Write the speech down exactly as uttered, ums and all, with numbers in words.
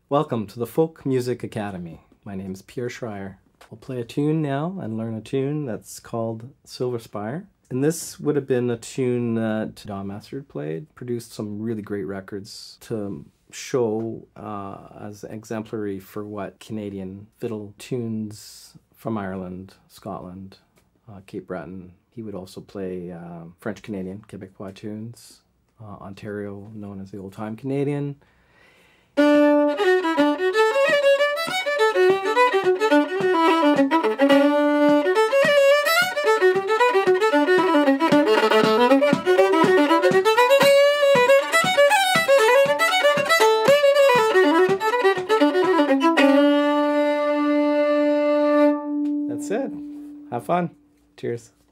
Welcome to the Folk Music Academy. My name is Pierre Schryer. We'll play a tune now and learn a tune that's called Silver Spire. And this would have been a tune that Don Mastard played, produced some really great records to show uh, as exemplary for what Canadian fiddle tunes from Ireland, Scotland, uh, Cape Breton. He would also play uh, French-Canadian, Quebecois tunes, uh, Ontario known as the Old Time Canadian. That's it. Have fun. Cheers.